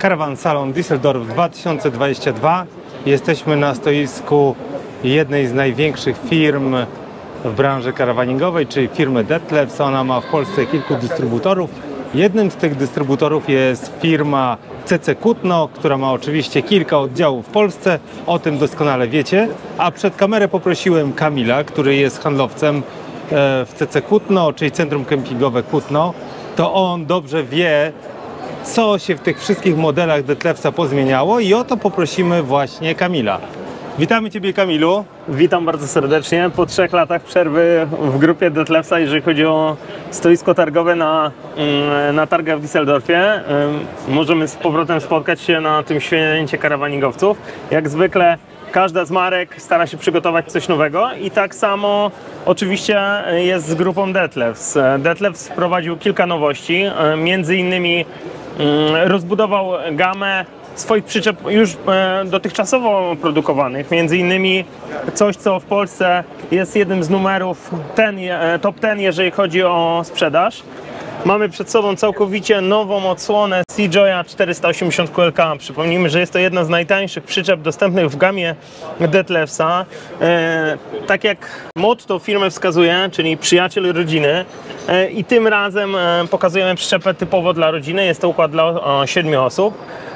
Caravan Salon Düsseldorf 2022. Jesteśmy na stoisku jednej z największych firm w branży karawaningowej, czyli firmy Detlefs. Ona ma w Polsce kilku dystrybutorów. Jednym z tych dystrybutorów jest firma CC Kutno, która ma oczywiście kilka oddziałów w Polsce. O tym doskonale wiecie. A przed kamerę poprosiłem Kamila, który jest handlowcem w CC Kutno, czyli Centrum Kempingowe Kutno. To on dobrze wie, co się w tych wszystkich modelach Detlefsa pozmieniało, i o to poprosimy właśnie Kamila. Witamy Ciebie, Kamilu. Witam bardzo serdecznie. Po 3 latach przerwy w grupie Detlefsa, jeżeli chodzi o stoisko targowe na targach w Düsseldorfie, możemy z powrotem spotkać się na tym święcie karawaningowców. Jak zwykle każda z marek stara się przygotować coś nowego i tak samo oczywiście jest z grupą Detlefs. Detlefs wprowadził kilka nowości, między innymi rozbudował gamę swoich przyczep już dotychczasowo produkowanych, między innymi coś, co w Polsce jest jednym z numerów top 10, jeżeli chodzi o sprzedaż. Mamy przed sobą całkowicie nową odsłonę Seajoya 480 QLK. Przypomnijmy, że jest to jedna z najtańszych przyczep dostępnych w gamie Detlefsa. Tak jak motto firmy wskazuje, czyli przyjaciel rodziny. I tym razem pokazujemy przyczepę typowo dla rodziny. Jest to układ dla 7 osób.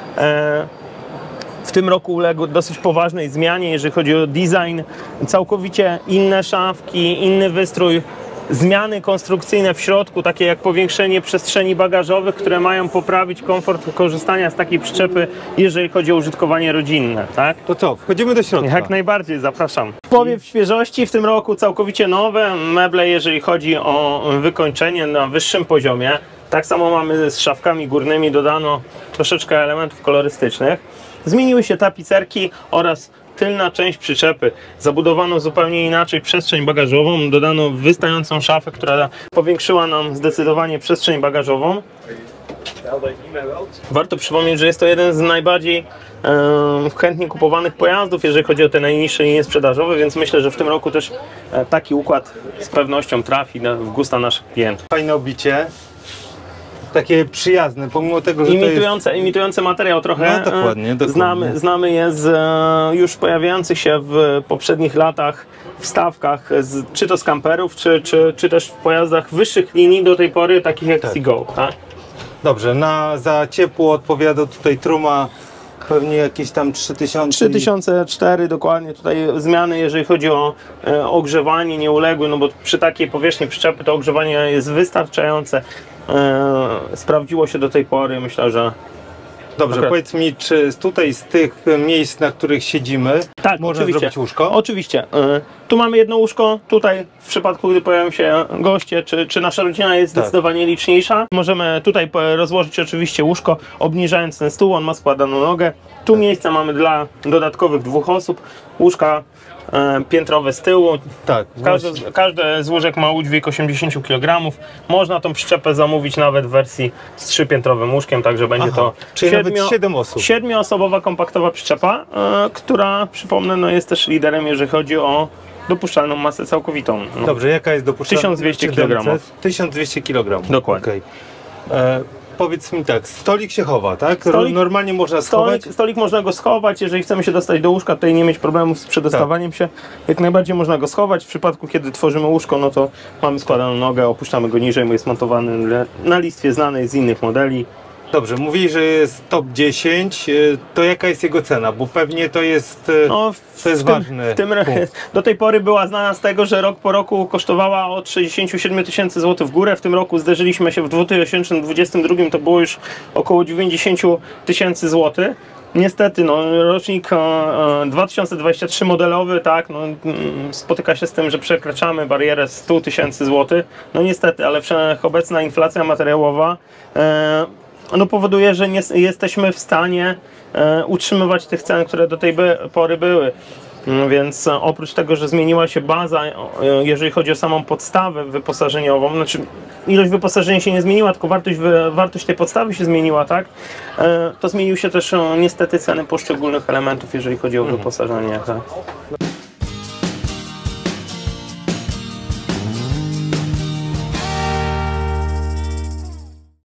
W tym roku uległ dosyć poważnej zmianie, jeżeli chodzi o design. Całkowicie inne szafki, inny wystrój. Zmiany konstrukcyjne w środku, takie jak powiększenie przestrzeni bagażowych, które mają poprawić komfort korzystania z takiej przyczepy, jeżeli chodzi o użytkowanie rodzinne, tak? To co, wchodzimy do środka? Jak najbardziej, zapraszam. Powiew świeżości w tym roku, całkowicie nowe meble, jeżeli chodzi o wykończenie na wyższym poziomie. Tak samo mamy z szafkami górnymi, dodano troszeczkę elementów kolorystycznych. Zmieniły się tapicerki oraz tylna część przyczepy. Zabudowano zupełnie inaczej przestrzeń bagażową, dodano wystającą szafę, która powiększyła nam zdecydowanie przestrzeń bagażową. Warto przypomnieć, że jest to jeden z najbardziej chętnie kupowanych pojazdów, jeżeli chodzi o te najniższe linie sprzedażowe, więc myślę, że w tym roku też taki układ z pewnością trafi w gusta naszych klientów. Fajne obicie. Takie przyjazne, pomimo tego, że imitujące materiał trochę. No, dokładnie. Znamy je z już pojawiających się w poprzednich latach wstawkach, czy to z kamperów, czy też w pojazdach wyższych linii do tej pory, takich jak Seago. Tak? Dobrze, za ciepło odpowiada tutaj truma pewnie jakieś tam 3000. 3004 dokładnie. Tutaj zmiany, jeżeli chodzi o ogrzewanie nieuległe, no bo przy takiej powierzchni przyczepy to ogrzewanie jest wystarczające. Sprawdziło się do tej pory, myślę, że... Dobrze, powiedz mi, czy tutaj z tych miejsc, na których siedzimy, można zrobić łóżko? Oczywiście. Tu mamy jedno łóżko, tutaj w przypadku, gdy pojawią się goście, czy nasza rodzina jest zdecydowanie liczniejsza, możemy tutaj rozłożyć oczywiście łóżko, obniżając ten stół, on ma składaną nogę. Tu miejsca mamy dla dodatkowych 2 osób, łóżka piętrowe z tyłu. Tak, każde z łóżek ma udźwig 80 kg. Można tą przyczepę zamówić nawet w wersji z 3-piętrowym łóżkiem, także będzie to czyli nawet 7 osób. 7-osobowa kompaktowa przyczepa, która, przypomnę, no jest też liderem, jeżeli chodzi o dopuszczalną masę całkowitą. No. Dobrze, jaka jest dopuszczalna? 1200 kg. 1200 kg. Dokładnie. Okay. Powiedz mi tak, stolik się chowa, tak? Normalnie można schować? Stolik można go schować, jeżeli chcemy się dostać do łóżka, tutaj nie mieć problemów z przedostawaniem się. Jak najbardziej można go schować. W przypadku, kiedy tworzymy łóżko, no to mamy składaną nogę, opuszczamy go niżej, bo jest montowany na listwie znanej z innych modeli. Dobrze, mówili, że jest top 10, to jaka jest jego cena? Bo pewnie to jest, ważny do tej pory była znana z tego, że rok po roku kosztowała od 67 000 złotych w górę. W tym roku zderzyliśmy się w 2022, to było już około 90 000 złotych. Niestety, no, rocznik 2023 modelowy, tak, no, spotyka się z tym, że przekraczamy barierę 100 000 złotych. No niestety, ale wszechobecna inflacja materiałowa no powoduje, że nie jesteśmy w stanie utrzymywać tych cen, które do tej pory były. Więc oprócz tego, że zmieniła się baza, jeżeli chodzi o samą podstawę wyposażeniową, znaczy ilość wyposażenia się nie zmieniła, tylko wartość tej podstawy się zmieniła, tak? To zmieniły się też niestety ceny poszczególnych elementów, jeżeli chodzi o wyposażenie. Tak?